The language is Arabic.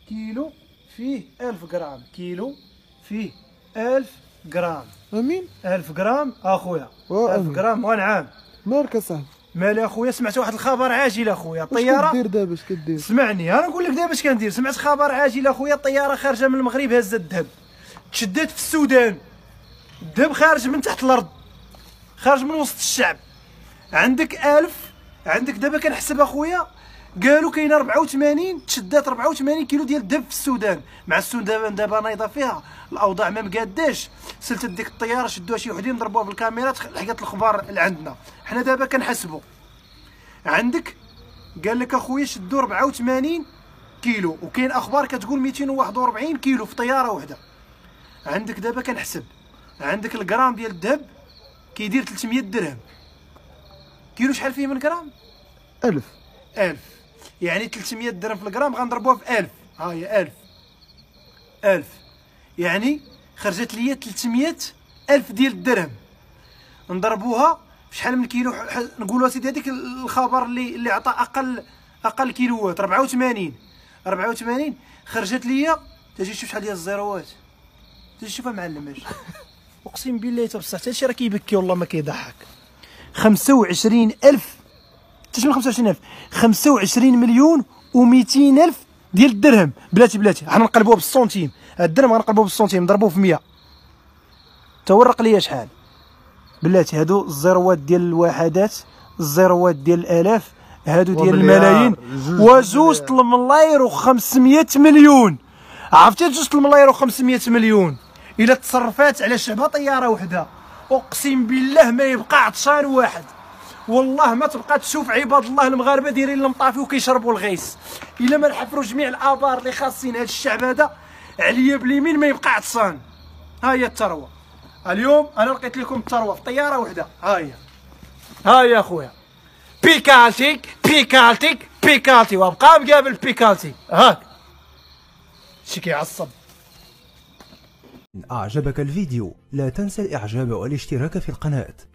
كيلو فيه 1000 غرام، كيلو فيه 1000 غرام. امين 1000 غرام اخويا، 1000 امين. غرام ونعم. مالك اصاحبي؟ مالي اخويا، سمعت واحد الخبر عاجل اخويا. واش الطياره كدير دابا؟ اش كدير؟ اسمعني انا نقول لك دابا اش كندير. سمعت خبر عاجل اخويا، الطياره خارجه من المغرب هازه الذهب، تشدات في السودان، الذهب خارج من تحت الارض، خارج من وسط الشعب. عندك 1000، عندك دابا كنحسب اخويا، قالوا كاين 84، تشدات 84 كيلو ديال الذهب في السودان. مع السودان دابا نايضه فيها الاوضاع ما مقاداش، سلتت ديك الطياره شدوها شي وحدين ضربوها بالكاميرات، لحقت الخبر اللي عندنا. حنا دابا كنحسبوا، عندك قال لك اخويا شدوا 84 كيلو، وكاين اخبار كتقول 241 كيلو في طياره واحده. عندك دابا كنحسب، عندك الغرام ديال الذهب كيدير 300 درهم. كيلو شحال فيه من غرام؟ 1000. 1000 يعني 300 درهم في الغرام غنضربوها في 1000. ها هي 1000 يعني خرجت ليا 300 ألف ديال الدرهم. نضربوها في شحال من كيلو؟ نقولوا سيدي هذيك الخبر اللي عطى اقل كيلوات 84 خرجت ليا. تجي تشوف شحال ديال الزيروات، تجي تشوفها معلم اش. اقسم بالله حتى بصح حتى شي راه كيبكي والله ما كيضحك. 25000، حتى شنو 25000؟ 25 مليون و200 الف ديال الدرهم. بلاتي حنا نقلبوها بالسنتيم، الدرهم غنقلبوه بالسنتيم نضربوه في 100. تورق ليا شحال بلاتي. هادو الزيروات ديال الوحدات، الزيروات ديال الالاف، هادو ديال الملايين. وجوج الملاير و500 مليون. عرفتي جوج الملاير و500 مليون الا تصرفات على شعبها طياره وحده، اقسم بالله ما يبقى عطشان واحد. والله ما تبقى تشوف عباد الله المغاربه دايرين المطافي وكيشربوا الغيس. الا ما نحفروا جميع الابار اللي خاصين هذا الشعب هذا، عليا باليمين ما يبقى عطشان. ها هي الثروه. اليوم انا لقيت لكم الثروه في طياره وحده. ها هي اخويا، بيكالتي وابقى مقابل بيكالتي. هاك شي كيعصب. إن أعجبك الفيديو لا تنسى الإعجاب والاشتراك في القناة.